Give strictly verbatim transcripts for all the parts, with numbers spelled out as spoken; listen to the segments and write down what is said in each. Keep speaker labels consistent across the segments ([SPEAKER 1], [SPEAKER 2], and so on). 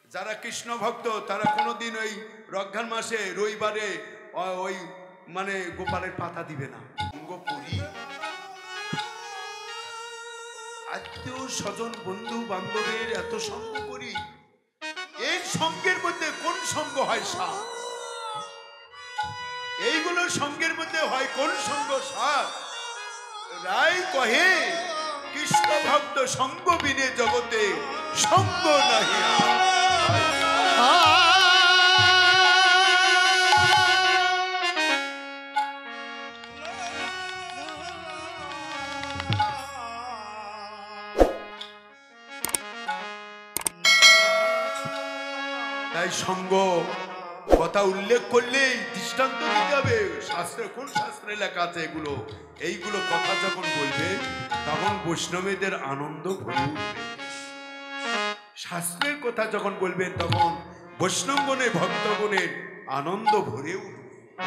[SPEAKER 1] যারা কৃষ্ণ ভক্ত তারা কোনোদিন ওই রমজান মাসে রবিবারে ওই মানে গোপালের পাতা দিবে না। পুরী আত্মীয় স্বজন বন্ধু বান্ধবের এত সঙ্গ করি, এই সঙ্গের মধ্যে কোন সঙ্গ হয় সার? এইগুলো সঙ্গের মধ্যে হয় কোন সঙ্গ সার? রায় কহে কৃষ্ণ ভক্ত সঙ্গ বিনে জগতে সঙ্গ নাহি। তাই সঙ্গ কথা উল্লেখ করলেই দৃষ্টান্ত দিতে হবে। শাস্ত্রে কোন শাস্ত্রে লেখা আছে এগুলো? এইগুলো কথা যখন বলবে তখন বৈষ্ণবীদের আনন্দ ভরে উঠবে। শাস্ত্রের কথা যখন বলবেন তখন বৈষ্ণবগণে ভক্তগণের আনন্দ ভরে উঠবে।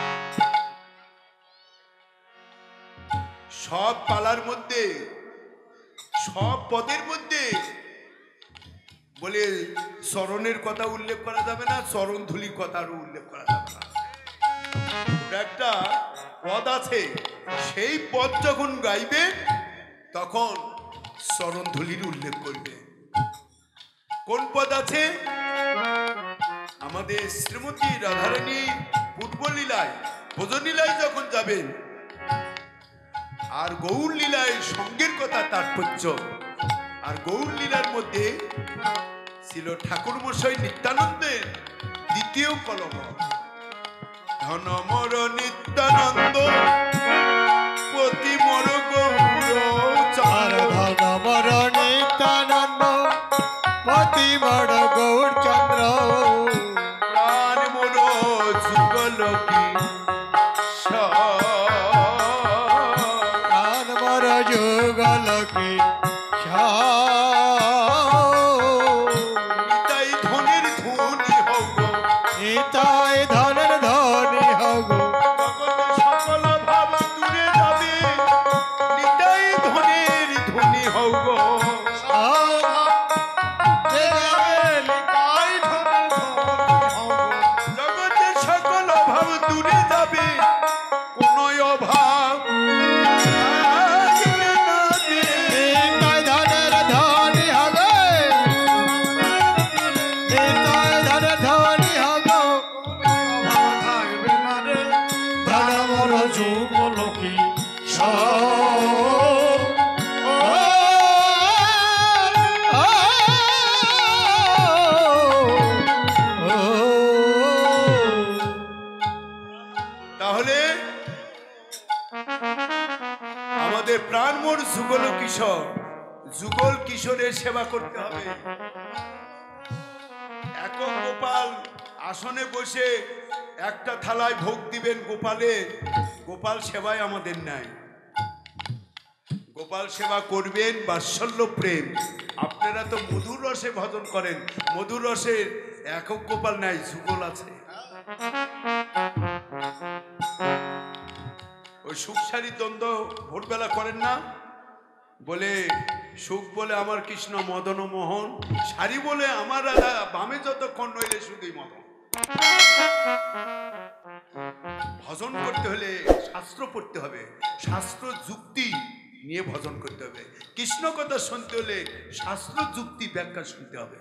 [SPEAKER 1] সব পালার মধ্যে সব পদের মধ্যে বলে চরণের কথা উল্লেখ করা যাবে না, চরণ ধুলির কথারও উল্লেখ করা যাবে না। একটা পদ আছে, সেই পদ যখন গাইবে তখন চরণ ধুলির উল্লেখ করবে। কোন পদ আছে? আমাদের শ্রীমতী রাধারানী পূর্বলীলায় ভোজনীলায় যখন যাবেন আর গৌর লীলায় সঙ্গের কথা তাৎপর্য। আর গৌর লীলার মধ্যে ছিল ঠাকুর মশাই নিত্যানন্দের দ্বিতীয় কলম। ধনমর নিত্যানন্দ পতি মর গৌর চার।
[SPEAKER 2] ধনমর নিত্যানন্দ পতি মর গৌর চন্দ্র।
[SPEAKER 1] প্রাণ মোর যুগল কি
[SPEAKER 2] প্রাণ মর যুগল কি তাই ধনের ধনী হব।
[SPEAKER 1] সকল ভাব দূরে যাবে নিতাই ধনের ধনী হব। জগতে সকল ভাব দূরে যাবে কোন অভাব
[SPEAKER 2] ধনের ধনী হবে। ধনের ধনী হব ধনমর যুগল কি
[SPEAKER 1] তাহলে আমাদের প্রাণমোর যুগল কিশোর, যুগল কিশোরের সেবা করতে হবে। একক গোপাল আসনে বসে একটা থালায় ভোগ দিবেন গোপালে, গোপাল সেবায় আমাদের নাই। গোপাল সেবা করবেন বাৎসল্য প্রেম। আপনারা তো মধুর রসে ভজন করেন, মধুর রসের একক গোপাল নাই, যুগল আছে। ওই সুখ সারি দ্বন্দ্ব ভোরবেলা করেন না, বলে সুখ বলে আমার কৃষ্ণ মদন মোহন, সারি বলে আমার রাধা, বামে যতক্ষণ নইলে শুধুই মদন। ভজন করতে হলে শাস্ত্র পড়তে হবে, শাস্ত্র যুক্তি নিয়ে ভজন করতে হবে। কৃষ্ণ কথা শুনতে হলে শাস্ত্র যুক্তি ব্যাখ্যা শুনতে হবে।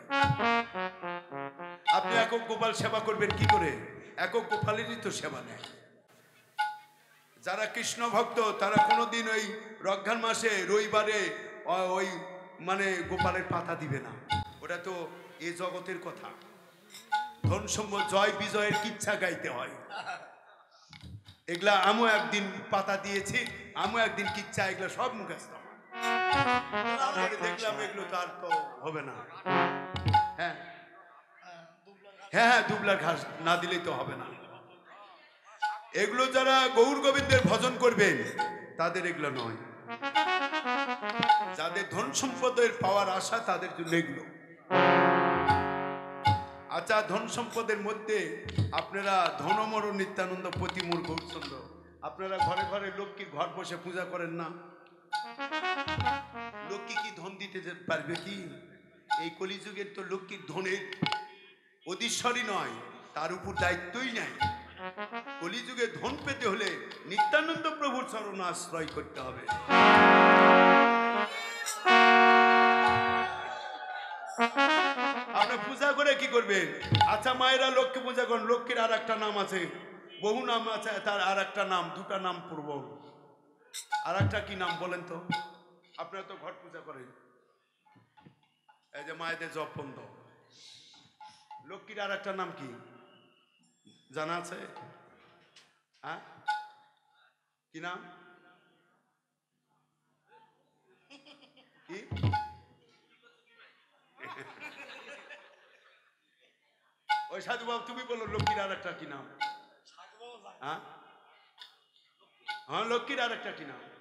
[SPEAKER 1] আপনি একক গোপাল সেবা করবেন কি করে? একক গোপালেরই তো সেবা নেয়। যারা কৃষ্ণ ভক্ত তারা কোনোদিন ওই রমজান মাসে রবিবারে ওই মানে গোপালের পাতা দিবে না। ওটা তো এ জগতের কথা। ধন সম্পদ জয় বিজয়ের কিচ্ছা গাইতে হয়। এগুলা আমিও একদিন পাতা দিয়েছি, আমিও একদিন কিচ্ছা, এগুলো সব মুখস্থ। তারপরে দেখলাম এগুলো তো আর তো হবে না। হ্যাঁ হ্যাঁ হ্যাঁ দুবলার ঘাস না দিলেই তো হবে না। এগুলো যারা গৌর গোবিন্দের ভজন করবেন তাদের এগুলো নয়। যাদের ধন সম্পদের পাওয়ার আশা তাদের জন্য এগুলো। আচ্ছা, ধন সম্পদের মধ্যে আপনারা ধনমর নিত্যানন্দ পতিমূর গৌরচন্দ্র, আপনারা ঘরে ঘরে লক্ষ্মীর ঘর বসে পূজা করেন না? লক্ষ্মী কি ধন দিতে পারবে কি? এই কলিযুগের তো লক্ষ্মীর ধনের অধীশ্বরী নয়, তার উপর দায়িত্বই নাই। কলিযুগে ধন পেতে হলে নিত্যানন্দ প্রভুর চরণ আশ্রয় করতে হবে। আপনি পূজা করে কি করবেন? আচ্ছা মায়েরা লক্ষ্মী পূজা করেন, লক্ষ্মীর আর একটা নাম আছে, বহু নাম আছে, তার আর একটা নাম, দুটা নাম পূর্ব, আর একটা কি নাম বলেন তো? আপনারা তো ঘট পূজা করেন, এই যে মায়েদের জপ বন্ধ, লক্ষ্মীর আর একটা নাম কি জানা আছে? হ্যাঁ, কি নাম? কি ওই সাধু বাবু তুমি বলো, লক্ষ্মীর আর একটা কি নাম? হ্যাঁ হ্যাঁ লক্ষ্মীর আর একটা কি নাম?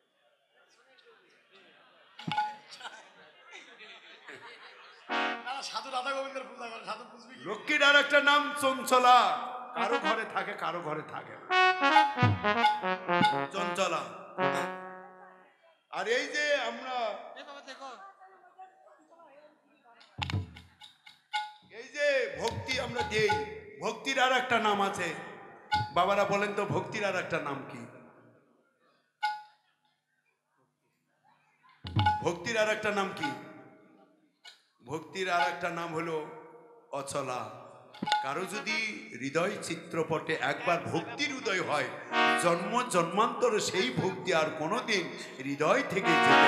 [SPEAKER 1] লক্ষ্মীর আর একটা নাম চঞ্চলা। কারো ঘরে থাকে, কারো ঘরে থাকে না, চঞ্চলা। আর এই যে আমরা এই যে ভক্তি আমরা দেই, ভক্তির আর একটা নাম আছে। বাবারা বলেন তো, ভক্তির আর একটা নাম কি? ভক্তির আর একটা নাম কি? ভক্তির আর একটা নাম হলো অচলা। কারো যদি হৃদয় চিত্রপটে একবার ভক্তির উদয় হয়, জন্ম জন্মান্তর সেই ভক্তি আর কোনোদিন হৃদয় থেকে যেতে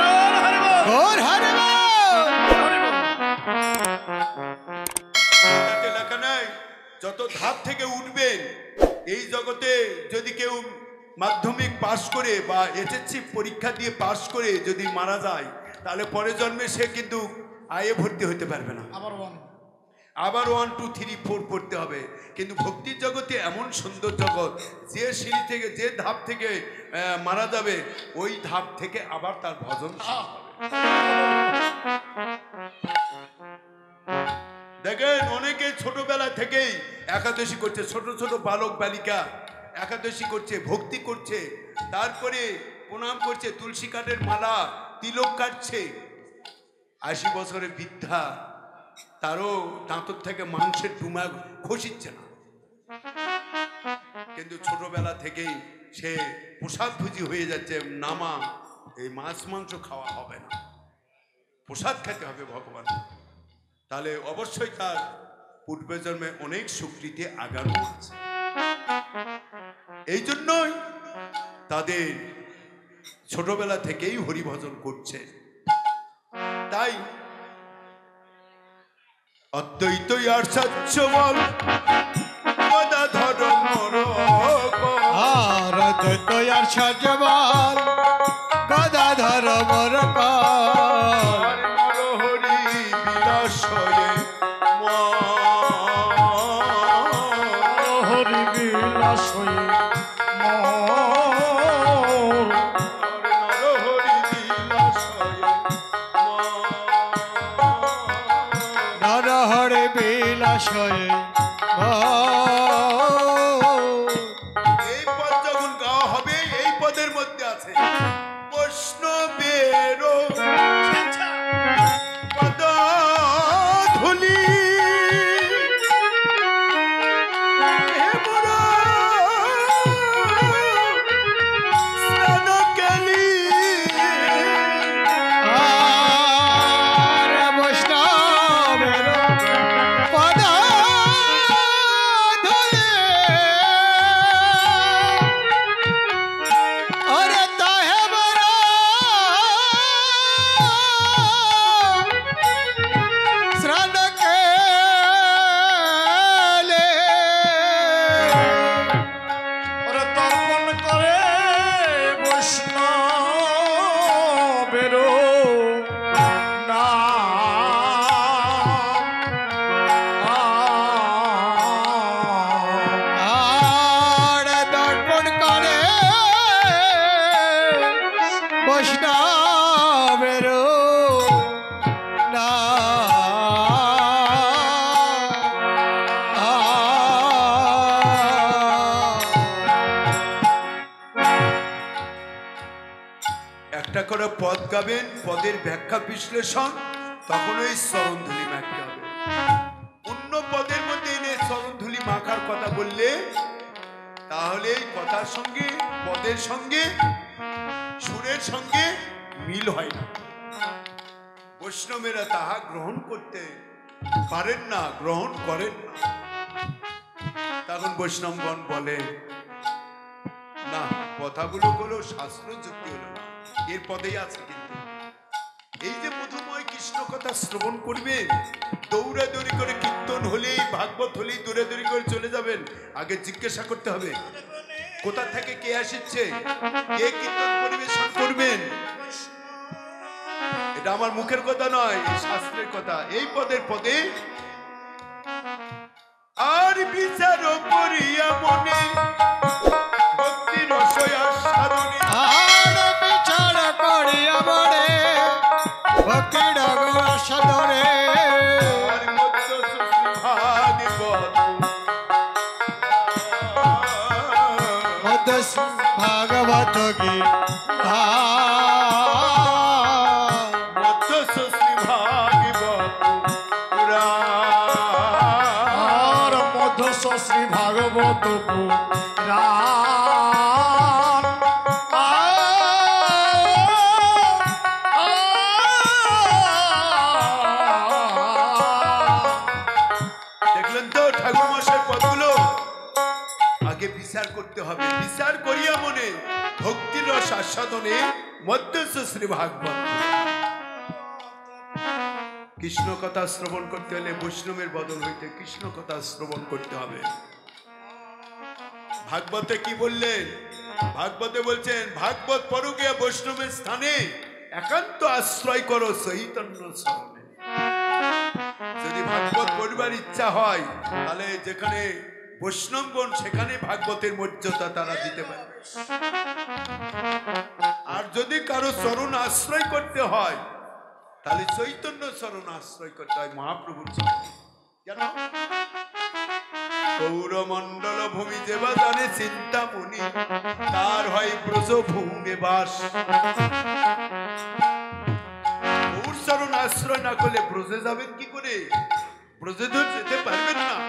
[SPEAKER 1] লেখা নাই। যত ধাপ থেকে উঠবেন এই জগতে, যদি কেউ মাধ্যমিক পাশ করে বা এসএসসি পরীক্ষা দিয়ে পাশ করে যদি মারা যায়, তাহলে পরের জন্মে সে কিন্তু আয়ে ভর্তি হতে পারবে না, আবার ওয়ান টু থ্রি ফোর পড়তে হবে। কিন্তু ভক্তির জগতে এমন সুন্দর জগৎ, যে সিঁড়ি থেকে, যে ধাপ থেকে মারা যাবে, ওই ধাপ থেকে আবার তার ভজন শুরু হবে। দেখেন অনেকে ছোটবেলা থেকেই একাদশী করছে, ছোট ছোট বালক বালিকা একাদশী করছে, ভক্তি করছে, তারপরে প্রণাম করছে, তুলসী কাঠের মালা, তিলক কাটছে। আশি বছরের বৃদ্ধা, তারও দাঁতর থেকে মাংসের টুমা খসিচ্ছে না, কিন্তু ছোটবেলা থেকেই সে প্রসাদ ভুজি হয়ে যাচ্ছে। নামা এই মাছ মাংস খাওয়া হবে না, প্রসাদ খেতে হবে ভগবান। তাহলে অবশ্যই তার পূর্ব জন্মে অনেক সুকৃতি আগানো আছে। এই জন্যই তাদের ছোটবেলা থেকেই হরিভজন করছে। তাই অদ্বৈতই আর সত্য বল গদাধর মোর
[SPEAKER 2] আর অদ্বৈতই আর সত্য বল গদাধর মোর
[SPEAKER 1] হরি বিলাস
[SPEAKER 2] হরি বিলাস হরে বিলাসয়ে।
[SPEAKER 1] এই পদ যখন গাওয়া হবে, এই পদের মধ্যে আছে বৈষ্ণবের পদধূলি স্নানকালী একটা করে পদ গাবেন, পদের ব্যাখ্যা বিশ্লেষণ, তখন ওই চরণধূলি মাখতে হবে। অন্য হলে কথার সঙ্গে পদের সঙ্গে সুরের সঙ্গে মিল হয় না। বৈষ্ণবেরা তাহা গ্রহণ করতে পারেন না, গ্রহণ করেন না। তখন বৈষ্ণবগণ বলে না, কথাগুলো হলো শাস্ত্র যুক্তি হলো না, এর পদেই আছে। কিন্তু এই যে মধুময় কৃষ্ণ কথা শ্রবণ করবে, দৌড়াদৌড়ি করে কীর্তন হলেই ভাগবত হলেই দৌড়াদৌড়ি করে চলে যাবেন, আগে জিজ্ঞাসা করতে হবে কোথা থেকে কে আসছে, কে কীর্তন পরিবেশন করবেন। এটা আমার মুখের কথা নয়, শাস্ত্রের কথা। এই পদের পদে আর বিচার করিয়া মনে ভক্তি রসয়া সাধনে,
[SPEAKER 2] আর বিচার করিয়া মনে ভক্তি রসয়া সাধনে,
[SPEAKER 1] আর মধ্য ভাগবত
[SPEAKER 2] মধ্য ভাগবত গীতা,
[SPEAKER 1] মধ্য শ্রী ভাগবত পুরাণ,
[SPEAKER 2] আর মধ্য শ্রী ভাগবত পুরাণ।
[SPEAKER 1] দেখলেন তো ঠাকুর মশাই পদগুলো আগে বিচার করতে হবে। বিচার করিয়া মনে ভক্তির রস আস্বাদনে মধ্যস্থ শ্রী ভাগবত। কৃষ্ণ কথা শ্রবণ করতে হলে বৈষ্ণবের বদল হইতে কৃষ্ণ কথা শ্রবণ করতে হবে। ভাগবতে কি বললেন? ভাগবতে বলছেন ভাগবত পরগিয়া বৈষ্ণবের স্থানে একান্ত আশ্রয় করো চৈতন্য শরণে। যদি ভাগবত পড়বার ইচ্ছা হয় তাহলে যেখানে বৈষ্ণবগণ সেখানে ভাগবতের মর্যাদা তারা দিতে পারে। আর যদি কারো চরণ আশ্রয় করতে হয় তাহলে চৈতন্য চরণ আশ্রয় করতে হয়, মহাপ্রভুর চরণ। কেন? গৌরমণ্ডল ভূমি যেবা জানে চিন্তামণি, তার হয় ব্রজ ভূমে বাস। গৌর চরণ আশ্রয় না করলে ব্রজে যাবেন কি করে? ব্রজে তো যেতে পারবেন না।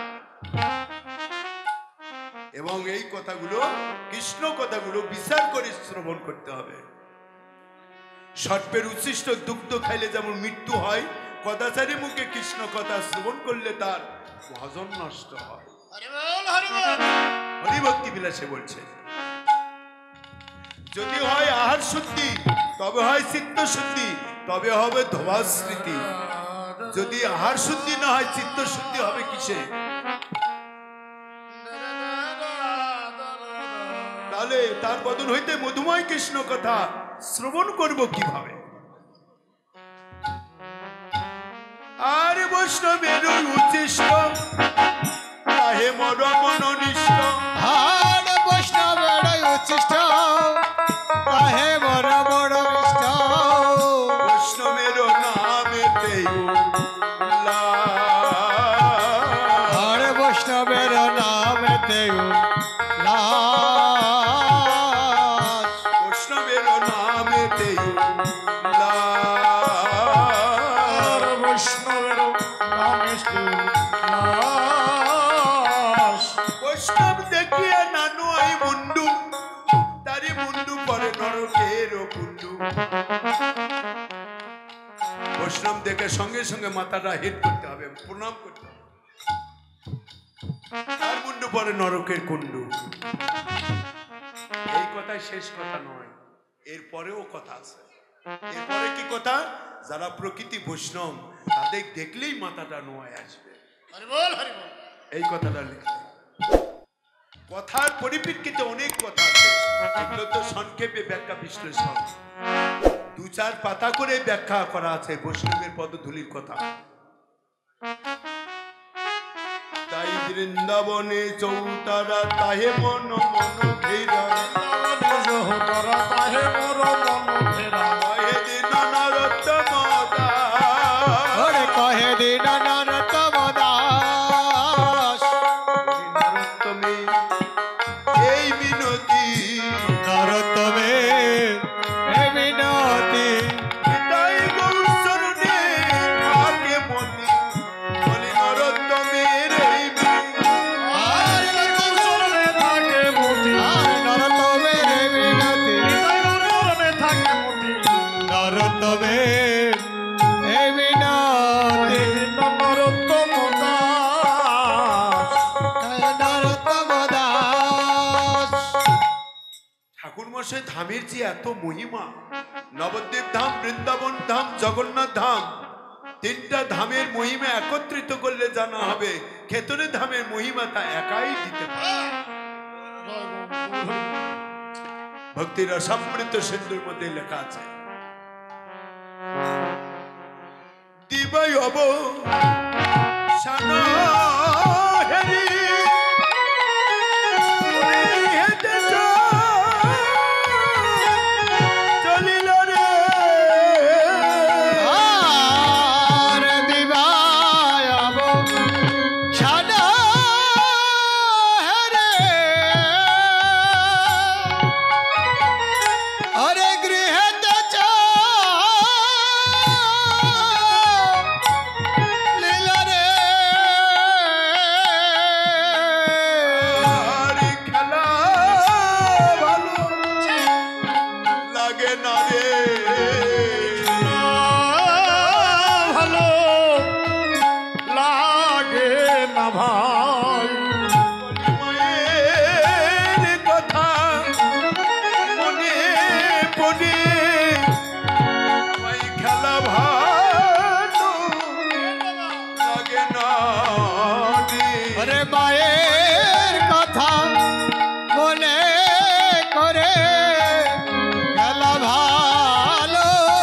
[SPEAKER 1] এবং এই কথাগুলো কৃষ্ণ কথাগুলো বিচার করে শ্রবণ করতে হবে। সর্পের উচ্ছিষ্ট দুগ্ধ খাইলে যেমন মৃত্যু হয়, কদাচারী মুখে কৃষ্ণ কথা শ্রবণ করলে তার ভজন নষ্ট হয়। হরিভক্তি বিলাসে বলছে যদি হয় আহার শুদ্ধি, তবে হয় চিত্ত শুদ্ধি, তবে হবে ধোয়া স্মৃতি। যদি আহার শুদ্ধি না হয় চিত্ত শুদ্ধি হবে কিসে? তাহলে তার বদন হইতে মধুময় কৃষ্ণ কথা শ্রবণ করব কিভাবে? আর বৈষ্ণবের উচ্ছিষ্ট তাহে মর মননিষ্ঠ,
[SPEAKER 2] আর বৈষ্ণবের উচ্ছিষ্ট তাহে মর মননিষ্ঠ,
[SPEAKER 1] বৈষ্ণবের নামেতে উল্লাস,
[SPEAKER 2] আর বৈষ্ণবের নামেতে উল্লাস,
[SPEAKER 1] বৈষ্ণবের নামেতে উল্লাস,
[SPEAKER 2] বৈষ্ণবের নামেতে উল্লাস।
[SPEAKER 1] বৈষ্ণব দেখিয়া নানু আই মুন্ডু, তারি মুন্ডু পরে নরকের কুন্ডু। বৈষ্ণব দেখে সঙ্গে সঙ্গে মাথাটা হেড করতে হবে, প্রণাম করতে হবে। তার মুন্ডু পরে নরকের কুন্ডু। এই কথাই শেষ কথা নয়, এরপরেও কথা আছে। এরপরে কি কথা? যারা প্রকৃতি বৈষ্ণব তাদের দেখলেই মাথাটা নোয়ায় আসবে। এই কথাটা লিখতে কথার পরিপ্রেক্ষিতে অনেক কথা আছে, এগুলো তো সংক্ষেপে ব্যাখ্যা বিশ্লেষণ দু চার পাতা করে ব্যাখ্যা করা আছে বৈষ্ণবের পদধূলির কথা। তাই বৃন্দাবনে চৌতারা তাহে মন মন ঘেরা,
[SPEAKER 2] তাহে মর মন ঘেরা,
[SPEAKER 1] কহে দিন নরোত্তম দাস,
[SPEAKER 2] কহে দিন নরোত্তম দাস,
[SPEAKER 1] নরোত্তমে এই মিনতি,
[SPEAKER 2] নরোত্তমে এই মিনতি,
[SPEAKER 1] তাই গৌর চরণে থাকে মতি, বলি নরোত্তমের এই মিনতি।
[SPEAKER 2] আর গৌর চরণে থাকে মতি,
[SPEAKER 1] ধামের যে এত মহিমা, নবদ্বীপ ধাম, বৃন্দাবন ধাম, জগন্নাথ ধাম, তিনটা ধামের মহিমা একত্রিত করলে জানা হবে খেতনে ধামের মহিমা তা একাই দিতে পারে। ভক্তির রসামৃত সিন্ধুর মধ্যে লেখা আছে, দিবাই অব সানা হেরি হেতে চলিল রে
[SPEAKER 2] আর দিবায় অব সানা হেরে আরে গৃহেতে চলিল রে
[SPEAKER 1] আরে খেলা ভালো লাগে না রে,
[SPEAKER 2] ভালো লাগে না ভাই
[SPEAKER 1] মায়ের কথা মনে পড়ে আমায় খেলা ভালো লাগে না রে।
[SPEAKER 2] আরে মায়ের কথা মনে করে খেলা ভালো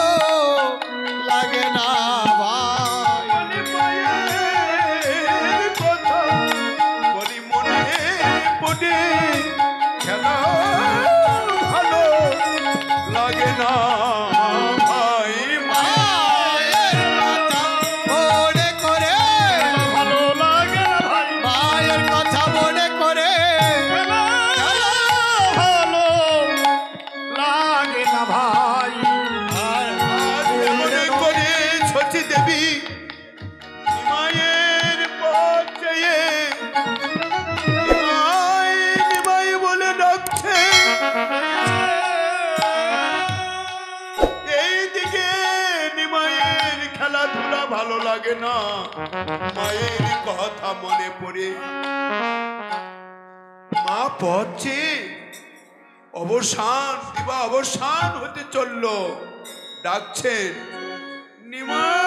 [SPEAKER 2] লাগে না ভাই
[SPEAKER 1] বলি মায়ের কথা বলি মনে পড়ে খেলা ভালো লাগে না ভাই।
[SPEAKER 2] মায়ের কথা মনে করে
[SPEAKER 3] ভালো লাগে না ভাই,
[SPEAKER 2] মায়ের কথা মনে করে
[SPEAKER 3] ভালো লাগে না ভাই।
[SPEAKER 1] আজ মনে করে সচি দেবী মায়ের পথ চেয়ে নিমাই নিমাই বলে ডাকছে, এইদিকে নিমাইয়ের খেলাধুলা ভালো লাগে না, মায়ের কথা মনে পড়ে মা পথ চেয়ে অবসান দিবা অবসান হতে চলল, ডাকছেন নিমা